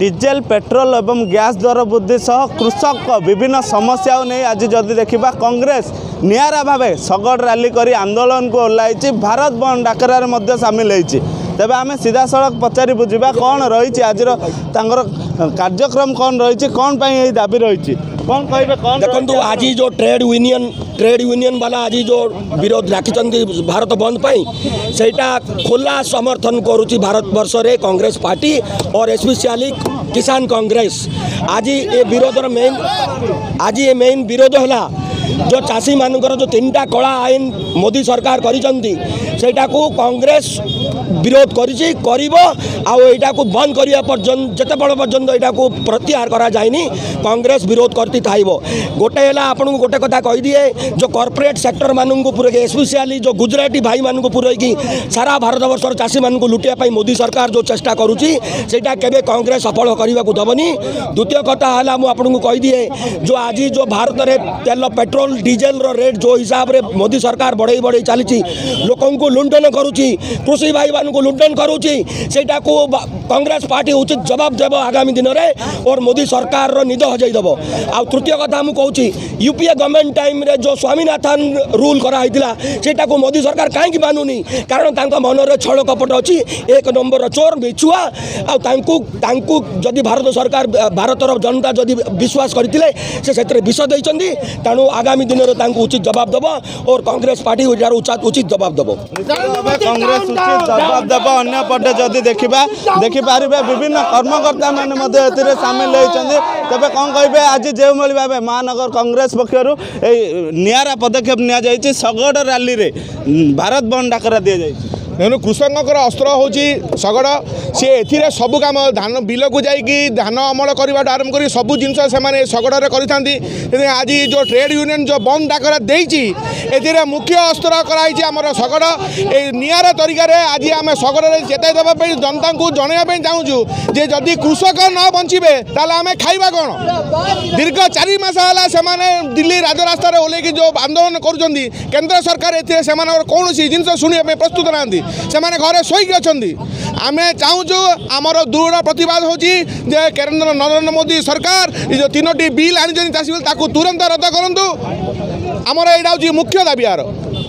Diesel petrol एवं gas दर वृद्धि सह कृषक विभिन्न समस्या नहीं आज जदि देखा कांग्रेस निरा भाव सगड़ रैली कर आंदोलन को ओह्लाई भारत बंद डाकरार सामिल होती तेज आम सीधा सड़क पचारि बुझा कौन रही आज कार्यक्रम कौन रही कौन पर दाबी रही कौन कहे कौन देखो आज जो ट्रेड यूनियन वाला आज जो विरोध राखी भारत बंद पाई सेटा खोला समर्थन करुच्ची भारत वर्ष रे कांग्रेस पार्टी और स्पेशली किसान कांग्रेस आज ये विरोधर मेन विरोध है जो चाषी मानकर जो 3टा कला आईन मोदी सरकार करिसेटा को कांग्रेस विरोध करा को बंद करने पर्यंत जिते बड़ पर्यंत यहाँ को प्रत्याहार करा जाए कांग्रेस विरोध करती थाइबो। गोटे है आपन को गोटे कथा कहीदिए जो कॉर्पोरेट सेक्टर मानू पूरे स्पेशली जो गुजराती भाई मानू पूरे सारा भारत वर्ष चाषी मानू लुटिया मोदी सरकार जो चेष्टा करुच्ची सेटा केबे कांग्रेस सफल करने को दबनी। द्वितीय कथा है मुझे कहीदिए जो आज जो भारत में तेल पेट्रोल डीजेल रेट जो हिसाब से मोदी सरकार बढ़ई चली लोक लुंठन करुच्ची कृषि भाई मान को लुंठन करुच्ची सेटा को कांग्रेस पार्टी उचित जवाब देव आगामी दिन में और मोदी सरकार निद हजईदेव। आ तृतीय कथा मुझे कहूँ यूपीए गवर्नमेंट टाइम रे जो स्वामीनाथन रूल कराइला सेटा को मोदी सरकार कहीं मानुनी कारण मन में छल कपट अच्छी 1 नंबर चोर मिछुआ जदि भारत सरकार भारतर जनता जदि विश्वास करते से विष देती तेणु आगामी दिन में उचित जवाब देव और कांग्रेस पार्टी उचित जवाब देव कांग्रेस उचित जवाब देव। अन्य पटे जदि देखिपारे विभिन्न कर्मकर्ता मैंने सामिल होती तेज कौन कहे आज जो भाव महानगर कांग्रेस पक्षर निरा पदक्षेप नि सगड़ रैली रे भारत बंद डाकरा दि जाए तेणु कृषकर अस्त्र हूँ सगड़ सी ए सबू कम धान बिल को जाकि धान अमल करने आरंभ कर सबू जिन सगड़े कर आज जो ट्रेड यूनियन जो बंद डाकरा देती मुख्य अस्त्र कराई आमर सगड़ निरा तरीका आज आम सगड़े चेताई देवाई जनता को जनवाई चाहूँ जे जदि कृषक न बचे आम खाइबा कौन दीर्घ 4 मास है दिल्ली राजरास्तार ओल्ल जो आंदोलन करुँच केन्द्र सरकार कौन जिन शुणा प्रस्तुत ना सेमाने घरे शोक अच्छा आम चाहूँ आमर दृढ़ प्रतिवाद हो केन्द्र नरेंद्र मोदी सरकार जो 3टी बिल आनी चाषी बिल तुरंत रद्द करूँ आमर यहाँ हूँ मुख्य दाबी यार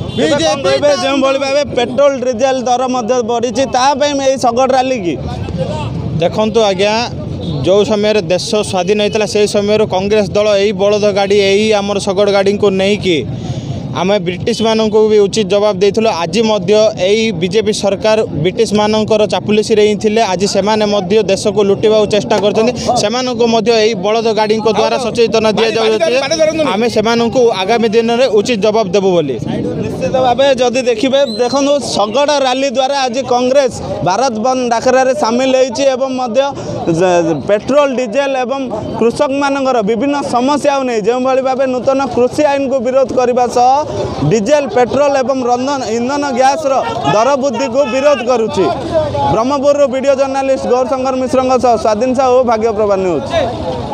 जो भाव पेट्रोल डीजेल दर बढ़ी सगड़ रैली की देखु आज्ञा जो समय देश स्वाधीन होता से समय कांग्रेस दल यही बलद गाड़ी यही आमर सगड़ गाड़ी को लेकिन आम ब्रिटिश मानक भी उचित जवाब देइथिलो। आज यही बीजेपी सरकार ब्रिटिश मानकर चापुलिसी रे थिले आज से देश को लुटिबा चेष्टा करछन्ती बलद गाड़ी द्वारा सचेतन दि जाउछि आम से आगामी दिन में उचित जवाब देबु बोली निश्चित भाव जदि देखिए देखो सगड़ रैली द्वारा आज कांग्रेस भारत बंद डाकरा सामिल होती पेट्रोल डीजेल एवं कृषक मानकर विभिन्न समस्या नहीं जो भाव नूतन कृषि आईन को विरोध करने सह डीजेल पेट्रोल एवं इंधन गैस दर वृद्धि को विरोध करुच्ची। Brahmapur video journalist Gaurshankar Mishra Swadhin Sahu Bhagyaprabha news.